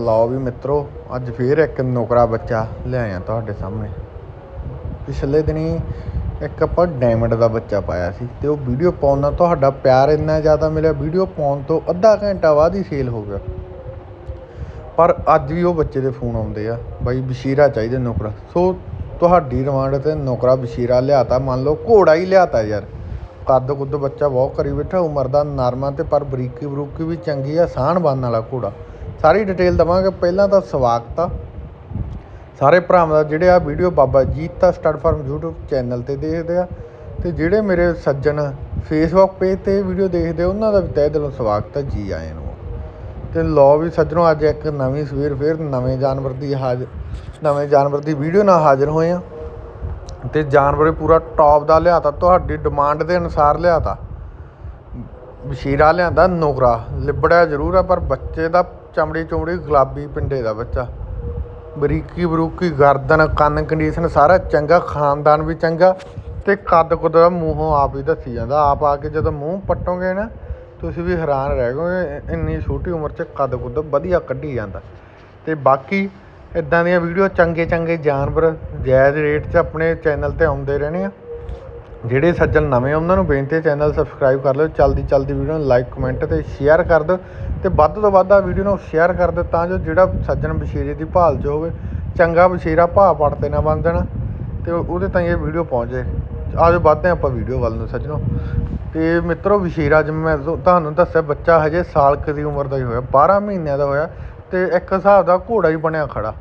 ਲਓ ਵੀ ਮਿੱਤਰੋ, ਅੱਜ फिर एक नुकरा बच्चा लिया तुहाडे सामने। पिछले दिनी एक आपां डायमंड का बच्चा पाया सी ते वो वीडियो पाउण नाल तुहाडा प्यार इन्ना ज़्यादा मिलिया, वीडियो पाउण तो अद्धा घंटा बाद ही सेल हो गया। पर अज भी वो बच्चे दे फोन आउंदे आ, बई बशीरा चाहिए नुकरा। सो तुहाडी डिमांड ते नुकरा बशीरा लियाता, मान लो घोड़ा ही लियाता यार। कद कुद बच्चा बहुत करी बैठा, उम्र का नरमा तो पर बरीकी बरूकी भी चंगी आ, साण बनने वाला घोड़ा। सारी डिटेल देवांगे। पहला तो स्वागत आ सारे भरावां दा जिहड़े आ वीडियो बाबा जीता स्टड फार्म यूट्यूब चैनल ते देखदे आ, ते जिहड़े मेरे सज्जन फेसबुक पेज ते वीडियो देखदे उन्हां दा भी तहे दिलों स्वागत है, जी आए नूं। ते लो भी सज्जनों, अज एक नवीं सवेर फिर नवें जानवर की वीडियो नाल हाज़र होए आ। ते जानवर पूरा टॉप का लिया, तुहाडी डिमांड के अनुसार लिया। बशीरा लिया नुकरा, लिबड़िया जरूर है पर बच्चे का चमड़ी चुमड़ी गुलाबी पिंडे का बच्चा, बरीकी बरूकी गर्दन कन्न कंडीशन सारा चंगा, खानदान भी चंगा। तो कद कुद मूँहों आप ही दसी जाता, आप आके जो मूँह पट्टोगे ना तुसीं भी हैरान रह गए, इन्नी छोटी उम्र च कद कुद वधिया कढ़ी जाता। तो बाकी इदां दी वीडियो चंगे चंगे जानवर जायज़ रेट च अपने चैनल ते आउंदे रहने आ। जिहड़े सज्जन नवें उन्होंने बेनती है चैनल सबसक्राइब कर लो, चलदी चलदी वीडियो लाइक कमेंट ते शेयर कर दो, तो वध तो वध वीडियो नूं शेयर कर दो तां जो जिहड़ा सज्जन बशीरे की भाल च होवे, चंगा बशीरा भाव पड़ते ना बन जाना, तो उहदे ताईं ये वीडियो पहुँचे। आज वधदे आपां वीडियो वल नूं सज्जनों। तो मित्रों बशीरा जिवें मैं तुहानूं दस्सिया बच्चा हजे साल क दी उम्र का ही होया, 12 महीनों का होया, तो एक हिसाब का घोड़ा ही बनया खड़ा।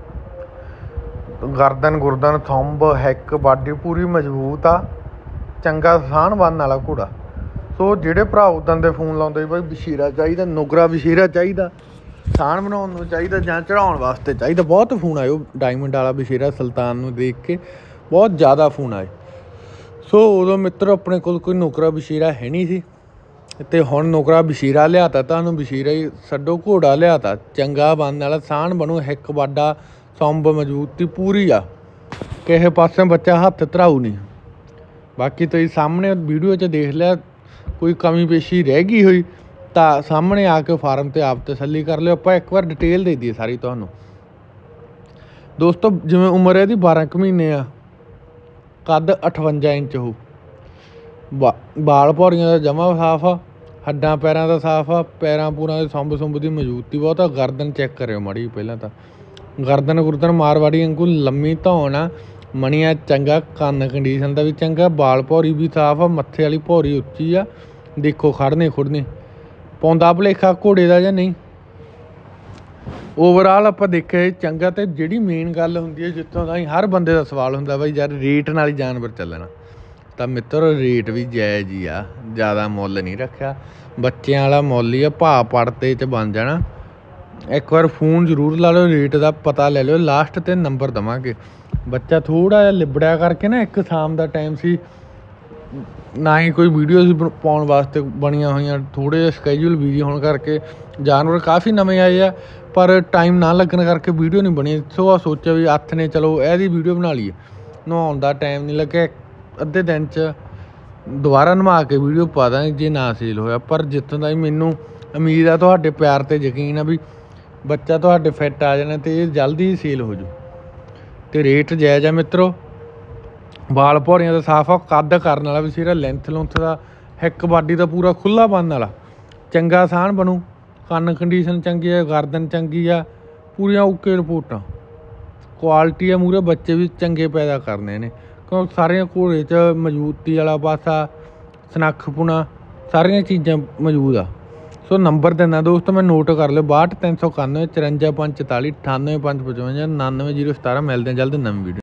गर्दन गुरदन थंब हैक बाडी पूरी मजबूत आ, चंगा साण बनने वाला घोड़ा। सो जिहड़े भरा उदन दे फोन लाउंदे बई बशीरा चाहिए, नुकरा बशीरा चाहिए, साण बनाउण नूं चाहिए जां चढ़ाउण वास्ते चाहिए, बहुत फोन आए। डायमंड वाला बशीरा सुल्तान नूं देख के बहुत ज़्यादा फोन आए। सो उदों मित्र अपने कोल कोई नुकरा बशीरा है नहीं सी, ते हुण नुकरा बशीरा लियाता, तुहानूं बशीरा ही छड्डो घोड़ा लियाता, चंगा बनने वाला, साण बनू, हिक वाडा, संब मजबूती पूरी आ, किसी पासे बच्चा हत्थ धराऊ नहीं। बाकी तुसीं सामने वीडियो च देख लिया, कोई कमी पेशी रह गई हुई तो सामने आके फार्म ते आप तसल्ली कर लियो। आपां एक बार डिटेल दे दी सारी तुहानूं। दोस्तों जिवें उम्र इहदी 12 महीने आ, कद 58 इंच हो, बाल भौरियां दा जमा साफ आ, हड्डां पैरां दा साफ आ, पैरां पूरां दे संब सुंब दी मजबूती बहुत आ। गर्दन चैक करियो माड़ी पहलां तां, गर्दन गुरदन मारवाड़ी वांगू लम्मी धौन आ, मणिया चंगा, कन्न कंडीशन का भी चंगा, बाल भौरी भी साफ आ, मत्थे वाली भौरी उच्ची आ, देखो खड़ने खुड़ने पौंदा भुलेखा घोड़े का जां नहीं। ओवरऑल आपां देखिए चंगा। तो जिहड़ी मेन गल हुंदी है, जित्थों ताईं हर बंदे का सवाल हुंदा बई यार रेट नाल ही जानवर चलना, तो मित्रो रेट भी जायज़ ही आ, ज़्यादा मुੱਲ नहीं रखा, बच्चों वाला मुੱਲ ही आ, भाव पड़ते च बन जाना। एक बार फोन जरूर ला लो, रेट का पता ले लो, लास्ट ते नंबर देवांगे। बच्चा थोड़ा जिहा लिबड़िया करके ना, एक शाम का टाइम सी, ना ही कोई वीडियो सी पाउण वास्ते बनिया हुई, थोड़े जिहा स्कैजूल बिजी होने करके जानवर काफ़ी नवे आए आ, पर टाइम ना लगन करके वीडियो नहीं बनी। सो आ सोचा भी हत्थ ने चलो यदी वीडियो बना लीए, नहाउण का टाइम नहीं लगे, अद्धे दिन च दोबारा नवा के वीडियो पा देंगे जे ना सेल होया। पर जित्थों ताईं मैनूं उम्मीद आ, तुहाडे प्यार ते यकीन आ भी बच्चा तुहाडे फिट आ जाना, तो ये जल्दी ही सेल हो जू। तो रेट जायज़ है मित्रों, बाल भौरियां का साफ आ, कद करने वाला बशीरा, लेंथ लुंथ का, हिक बाडी का पूरा खुला बनने वाला, चंगा साण बनू, कन्न कंडीशन चंगी है, गर्दन चंगी आ, पूरियां ओके रिपोर्टां, क्वालिटी है, मूरे बच्चे भी चंगे पैदा करने ने, क्योंकि सारिया घोड़े च मजबूती वाला पासा, सनखपुना, सारिया चीज़ां मौजूद आ। सो नंबर देना दोस्तों, मैं नोट कर लो, 62 391 54 45 98 555 99 017। मिलते हैं जल्द नवीं वीडियो।